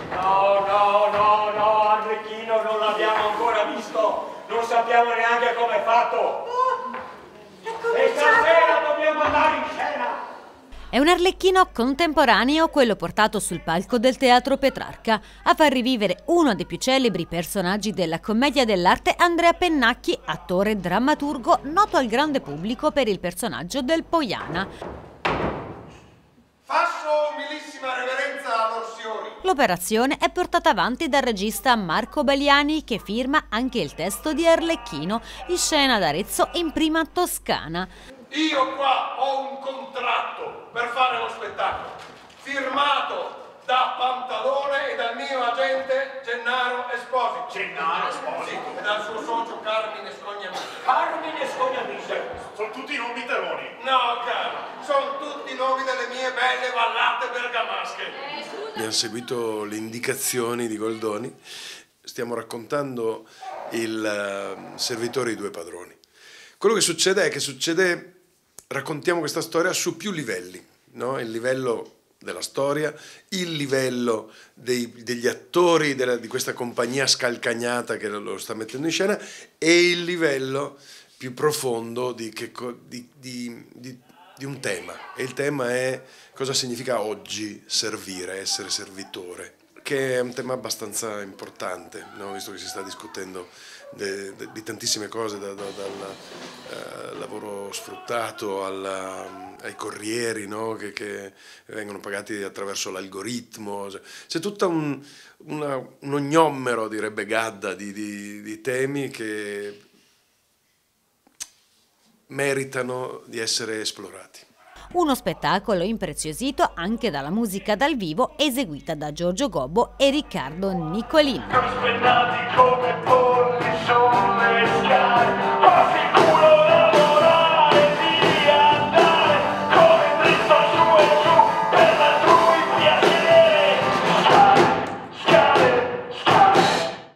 No, no, no, no, Arlecchino non l'abbiamo ancora visto, non sappiamo neanche come è fatto. E stasera dobbiamo andare in scena. È un Arlecchino contemporaneo quello portato sul palco del Teatro Petrarca a far rivivere uno dei più celebri personaggi della commedia dell'arte, Andrea Pennacchi, attore e drammaturgo noto al grande pubblico per il personaggio del Poiana. Faccio umilissima reverenza all'Orsioni. L'operazione è portata avanti dal regista Marco Baliani, che firma anche il testo di Arlecchino, in scena ad Arezzo in prima Toscana. Io qua ho un contratto per fare lo spettacolo, firmato da Pantalone e dal mio agente Gennaro Esposito. Gennaro Esposito? Sì, e dal suo socio Carmine Scognamici. Carmine Scognamici? Sono tutti nomi teroni. No, caro, sono tutti nomi delle mie belle vallate bergamasche. Abbiamo seguito le indicazioni di Goldoni, stiamo raccontando il servitore e i due padroni. Quello che succede è che raccontiamo questa storia su più livelli, no? Il livello della storia, il livello degli attori di questa compagnia scalcagnata che lo sta mettendo in scena e il livello più profondo di un tema. E il tema è cosa significa oggi servire, essere servitore, che è un tema abbastanza importante, no? Visto che si sta discutendo di tantissime cose, dal lavoro sfruttato ai corrieri, no? che vengono pagati attraverso l'algoritmo. C'è tutta un ognommero, direbbe Gadda, di temi che meritano di essere esplorati. Uno spettacolo impreziosito anche dalla musica dal vivo eseguita da Giorgio Gobbo e Riccardo Nicolini.